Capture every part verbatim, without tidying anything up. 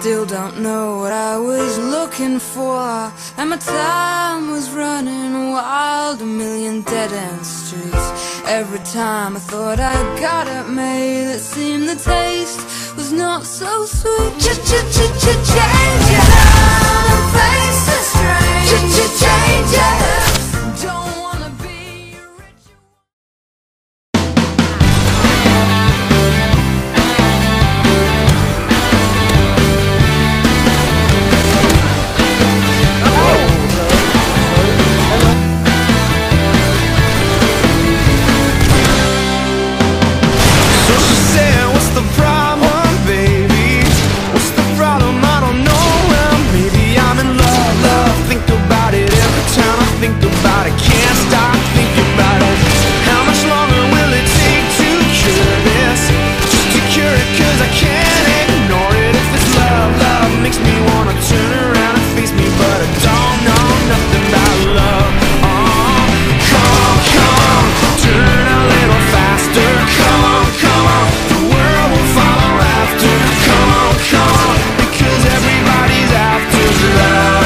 still don't know what I was looking for, and my time was running wild, a million dead-end streets. Every time I thought I got it made, it seemed the taste was not so sweet. Ch-ch-ch-ch-change it up and face the strange. Ch-ch-change it up. Don't wanna be rich. So she said, what's the problem, baby? What's the problem? I don't know. Well, maybe I'm in love, love. Think about it every time I think about it. Can't stop thinking about it. How much longer will it take to cure this? Just to cure it, cause I can't ignore it. If it's love, love makes me wanna turn around and face me, but I don't know nothing about love. Oh, come on, come on, turn a little faster. Come on, come on, the world will follow after. Come on, come on, because everybody's after love.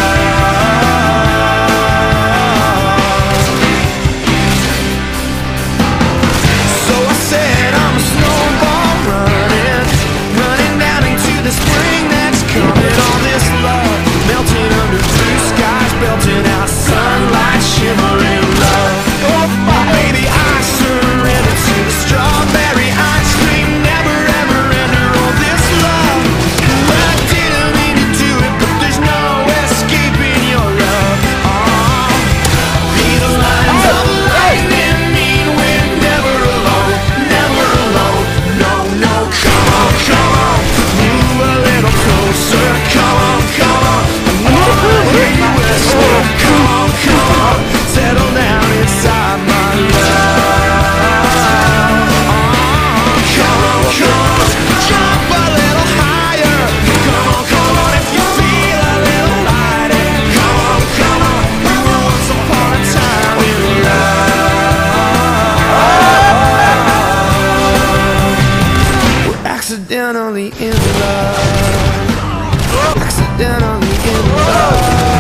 So I said I'm a snowball running, running down into the spring that's coming. All this love melting under blue skies, belting out sunlight, shimmering love. Oh, baby, I surrender to the strawberry ice cream, never ever enter all this love. Well, I didn't mean to do it, but there's no escaping your love. Oh, be the lines of lightning mean we're never alone, never alone. No, no, come on, come on, move a little closer. Come on, come on, I wanna hear you whisper. Come on, come on, settle down inside my love. Oh, come on, come on, jump a little higher. Come on, come on, if you feel a little lighter. Come on, come on, we were once upon a time in love. We're accidentally in love. Accidentally in love.